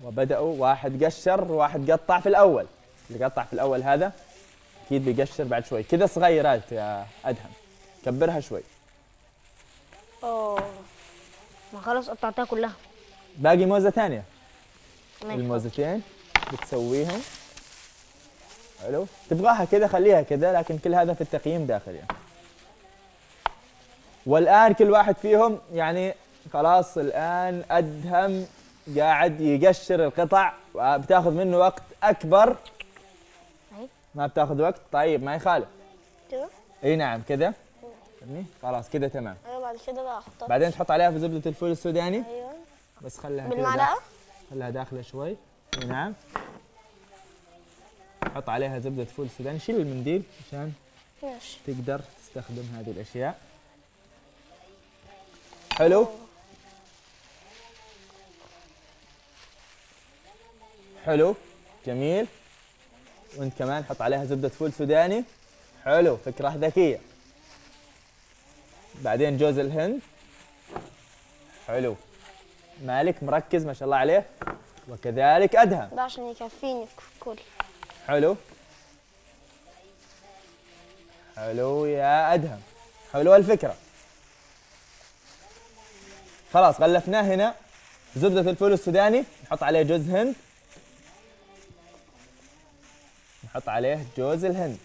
وبدأوا واحد قشر وواحد قطع في الأول. اللي قطع في الأول هذا أكيد بيقشر بعد شوي. كذا صغيرات يا أدهم، كبرها شوي. اه ما خلاص قطعتها كلها. باقي موزة ثانية. ماشي. الموزتين بتسويهم. حلو. تبغاها كذا خليها كذا، لكن كل هذا في التقييم داخل يعني. والآن كل واحد فيهم يعني خلاص الآن أدهم قاعد يقشر القطع وبتاخذ منه وقت أكبر. ما بتاخذ وقت. طيب ما يخالف. كده. اي نعم كذا. خلاص كده تمام. ايوه بعد كده بقى احطها. بعدين تحط عليها في زبدة الفول السوداني. ايوه بس خليها كذا بالمعلقة. خليها داخلة شوي. اي نعم. حط عليها زبدة فول سوداني. شيل المنديل عشان ماشي. تقدر تستخدم هذه الأشياء. حلو. حلو جميل. وانت كمان حط عليها زبدة فول سوداني. حلو، فكرة ذكية. بعدين جوز الهند. حلو. مالك مركز ما شاء الله عليه، وكذلك أدهم. ده عشان يكفيني كل. حلو. حلو يا أدهم، حلوة الفكرة. خلاص غلفناه هنا. زبدة الفول السوداني نحط عليه جوز هند. نحط عليه جوز الهند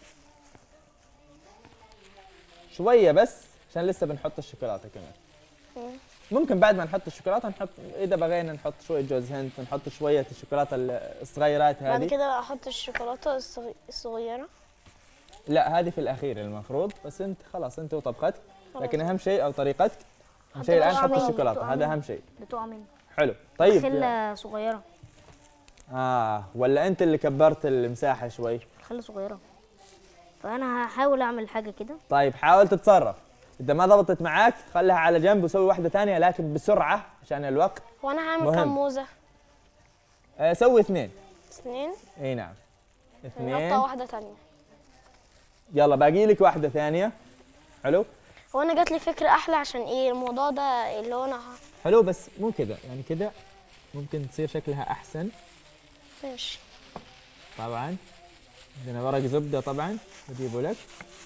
شوية بس عشان لسه بنحط الشوكولاتة كمان. ممكن بعد ما نحط الشوكولاتة نحط، إذا بغينا نحط شوية جوز هند، نحط شوية الشوكولاتة الصغيرات هذه. بعد كده بقى احط الشوكولاتة الصغيرة. لا هذه في الأخير المفروض، بس أنت خلاص أنت وطبختك، لكن أهم شيء أو طريقتك أهم شيء الآن حط الشوكولاتة، هذا أهم شيء. بتقع مني. حلو طيب. خلة صغيرة. ولا أنت اللي كبرت المساحة شوي؟ خلة صغيرة. فأنا هحاول أعمل حاجة كده. طيب حاول تتصرف. إذا ما ضبطت معاك خليها على جنب وسوي واحدة ثانية لكن بسرعة عشان الوقت. وانا هعمل مهم. كام موزة؟ سوي 2. 2. اي نعم 2. نقطة واحدة تانية. يلا باقي لك واحدة ثانية. حلو. هو انا جات لي فكرة احلى عشان ايه الموضوع ده اللي هو انا حلو بس مو كذا يعني، كذا ممكن تصير شكلها أحسن. ماشي. طبعا عندنا ورق زبدة طبعا بجيبه لك.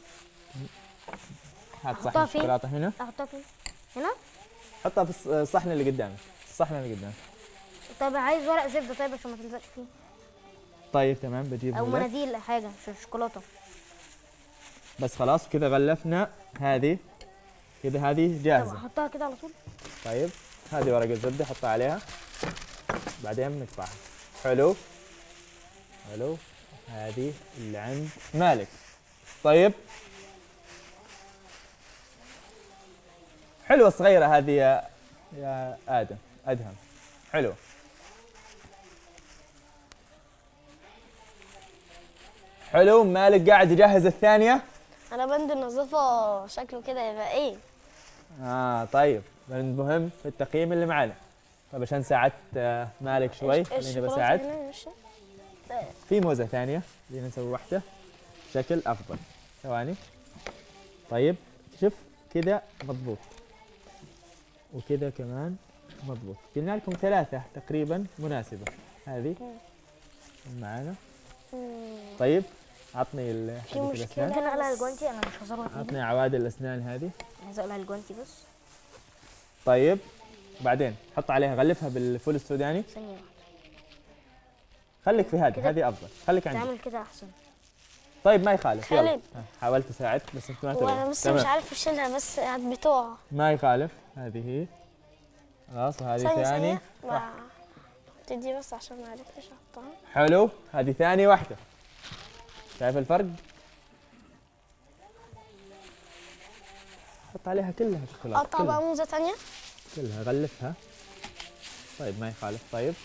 هات صحن أحطها فين؟ الشوكولاتة هنا. أحطها فين؟ هنا؟ حطها في الصحن اللي قدامك. الصحن اللي قدامك. طيب عايز ورق زبدة طيب عشان ما تلزقش فيه. طيب تمام بجيبه أو لك. مناديل حاجة عشان الشوكولاتة. بس خلاص كذا غلفنا هذه. كذا هذه طب جاهزة. أحطها كده على طول؟ طيب هذه ورقة الزبدة حطها عليها. بعدين بنقطعها. حلو. حلو. هذه اللي عند مالك. طيب حلوة الصغيرة هذه يا أدهم. حلو. حلو. مالك قاعد يجهز الثانية. انا بند النظافة شكله كده يبقى ايه؟ طيب المهم في التقييم اللي معنا. طيب عشان ساعدت مالك شوي خليني الشوكولاتة بساعد. هنا ماشي. في موزة ثانية خلينا نسوي واحدة بشكل أفضل. ثواني. طيب شوف كذا مضبوط وكذا كمان مضبوط. قلنا لكم 3 تقريبا مناسبة. هذه معانا. طيب عطني في مشكلة. الأسنان. ممكن أقلع الجوانتي؟ أنا مش هزرع عطني فيه. عوادل الأسنان هذه. عايز أقلع الجوانتي بس. طيب بعدين حط عليها غلفها بالفول السوداني. ثانية واحدة. خليك في هذه أفضل. خليك عندي. تعمل كده أحسن. طيب ما يخالف. يلا خالد. حاولت أساعد بس أنت ما وانا تبغى. بس تمام. مش عارف اشيلها بس بتقع. ما يخالف. هذه هي. خلاص وهذه ثاني. تدي بس عشان ما عرفتش احطها. حلو. هذه ثاني واحدة. شايف الفرق؟ حط عليها كلها شوكولاتة. اقطع بقى موزة تانية. كلها غلفها. طيب ما يخالف. طيب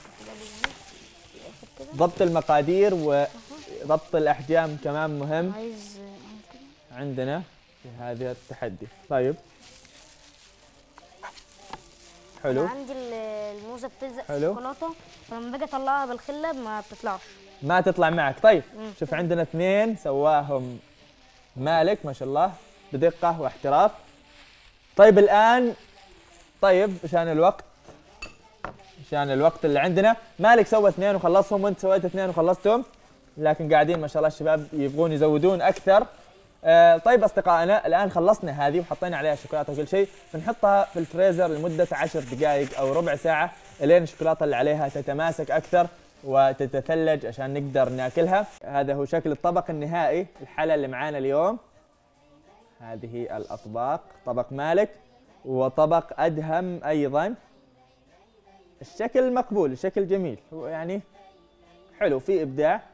ضبط المقادير وضبط الأحجام كمان مهم عايز عندنا في هذا التحدي. طيب حلو. عندي الموزة بتلزق في حلو. الشوكولاتة، فلما باجي أطلعها بالخلة ما بتطلعش. ما تطلع معك. طيب شوف عندنا 2 سواهم مالك ما شاء الله بدقة واحتراف. طيب الآن طيب عشان الوقت عشان الوقت اللي عندنا. مالك سوى 2 وخلصهم وانت سويت 2 وخلصتهم، لكن قاعدين ما شاء الله الشباب يبغون يزودون اكثر. طيب اصدقائنا الان خلصنا هذه وحطينا عليها شوكولاته وكل شيء، بنحطها في الفريزر لمده 10 دقائق او ربع ساعه الين الشوكولاته اللي عليها تتماسك اكثر وتتثلج عشان نقدر ناكلها. هذا هو شكل الطبق النهائي، الحلا اللي معانا اليوم. هذه الاطباق، طبق مالك وطبق ادهم ايضا. الشكل مقبول، الشكل جميل، هو يعني حلو، في ابداع.